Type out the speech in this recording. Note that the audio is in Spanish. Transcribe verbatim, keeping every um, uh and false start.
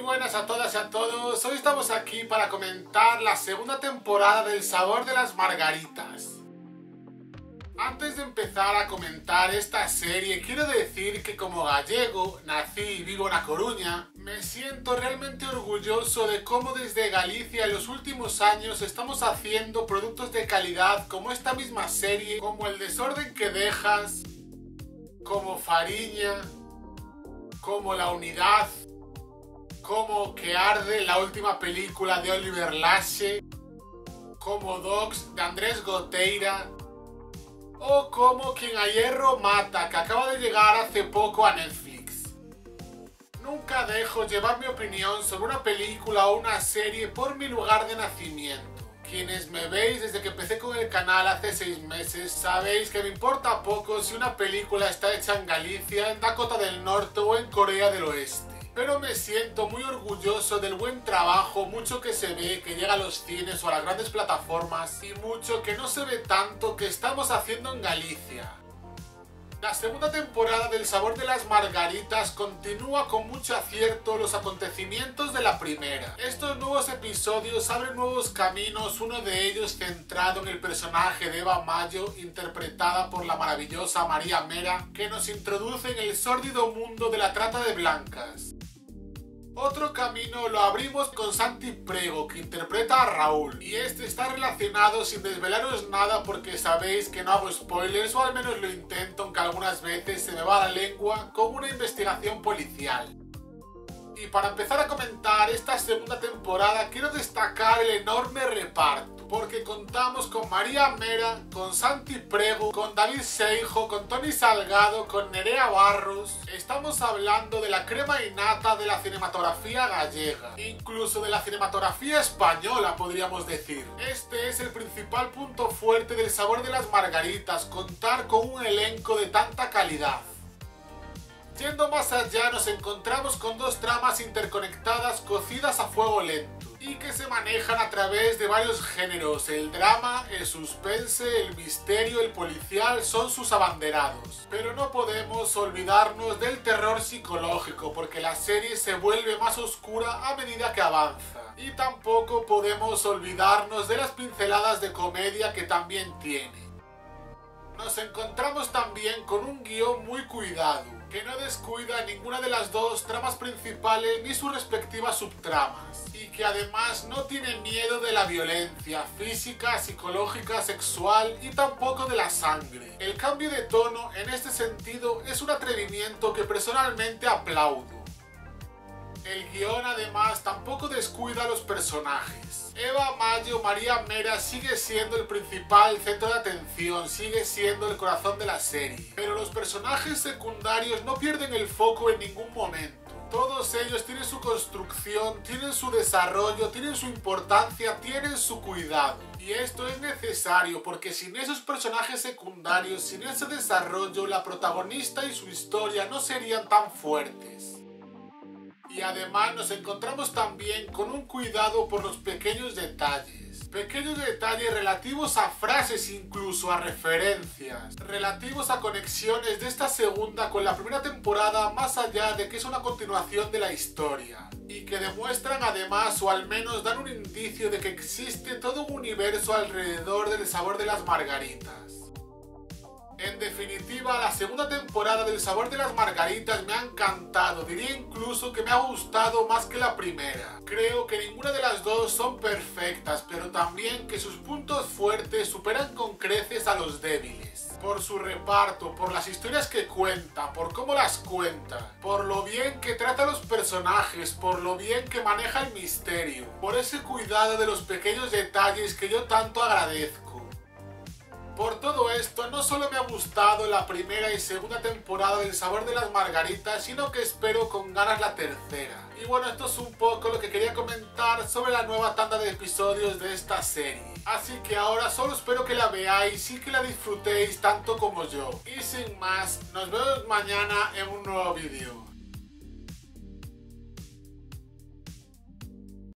buenas a todas y a todos. Hoy estamos aquí para comentar la segunda temporada del Sabor de las Margaritas. Antes de empezar a comentar esta serie, quiero decir que como gallego, nací y vivo en A Coruña, me siento realmente orgulloso de cómo desde Galicia en los últimos años estamos haciendo productos de calidad como esta misma serie, como El desorden que dejas, como Fariña, como La unidad, como Que arde, la última película de Oliver Laxe, como Dogs de Andrés Goteira, o como Quien a hierro mata, que acaba de llegar hace poco a Netflix. Nunca dejo llevar mi opinión sobre una película o una serie por mi lugar de nacimiento. Quienes me veis desde que empecé con el canal hace seis meses sabéis que me importa poco si una película está hecha en Galicia, en Dakota del Norte o en Corea del Oeste. Pero me siento muy orgulloso del buen trabajo, mucho que se ve, que llega a los cines o a las grandes plataformas y mucho que no se ve tanto que estamos haciendo en Galicia. La segunda temporada del Sabor de las Margaritas continúa con mucho acierto los acontecimientos de la primera. Estos nuevos episodios abren nuevos caminos, uno de ellos centrado en el personaje de Eva Mayo, interpretada por la maravillosa María Mera, que nos introduce en el sórdido mundo de la trata de blancas. Otro camino lo abrimos con Santi Prego, que interpreta a Raúl, y este está relacionado sin desvelaros nada porque sabéis que no hago spoilers, o al menos lo intento, aunque algunas veces se me va la lengua, con una investigación policial. Y para empezar a comentar esta segunda temporada quiero destacar el enorme reparto, porque contamos con María Mera, con Santi Prego, con David Seijo, con Toni Salgado, con Nerea Barros. Estamos hablando de la crema innata de la cinematografía gallega, incluso de la cinematografía española podríamos decir. Este es el principal punto fuerte del Sabor de las Margaritas, contar con un elenco de tanta calidad. Yendo más allá nos encontramos con dos tramas interconectadas cocidas a fuego lento y que se manejan a través de varios géneros. El drama, el suspense, el misterio, el policial son sus abanderados. Pero no podemos olvidarnos del terror psicológico porque la serie se vuelve más oscura a medida que avanza. Y tampoco podemos olvidarnos de las pinceladas de comedia que también tiene. Nos encontramos también con un guión muy cuidado, que no descuida ninguna de las dos tramas principales ni sus respectivas subtramas, y que además no tiene miedo de la violencia física, psicológica, sexual y tampoco de la sangre. El cambio de tono en este sentido es un atrevimiento que personalmente aplaudo. El guión además tampoco descuida a los personajes. Eva Mayo, María Mera sigue siendo el principal centro de atención, sigue siendo el corazón de la serie. Pero los personajes secundarios no pierden el foco en ningún momento. Todos ellos tienen su construcción, tienen su desarrollo, tienen su importancia, tienen su cuidado. Y esto es necesario porque sin esos personajes secundarios, sin ese desarrollo, la protagonista y su historia no serían tan fuertes. Y además nos encontramos también con un cuidado por los pequeños detalles. Pequeños detalles relativos a frases, incluso a referencias. Relativos a conexiones de esta segunda con la primera temporada, más allá de que es una continuación de la historia. Y que demuestran además, o al menos dan un indicio de que existe todo un universo alrededor del Sabor de las Margaritas. En definitiva, la segunda temporada del Sabor de las Margaritas me ha encantado, diría incluso que me ha gustado más que la primera. Creo que ninguna de las dos son perfectas, pero también que sus puntos fuertes superan con creces a los débiles. Por su reparto, por las historias que cuenta, por cómo las cuenta, por lo bien que trata a los personajes, por lo bien que maneja el misterio, por ese cuidado de los pequeños detalles que yo tanto agradezco. Por todo esto, no solo me ha gustado la primera y segunda temporada del Sabor de las Margaritas, sino que espero con ganas la tercera. Y bueno, esto es un poco lo que quería comentar sobre la nueva tanda de episodios de esta serie. Así que ahora solo espero que la veáis y que la disfrutéis tanto como yo. Y sin más, nos vemos mañana en un nuevo vídeo.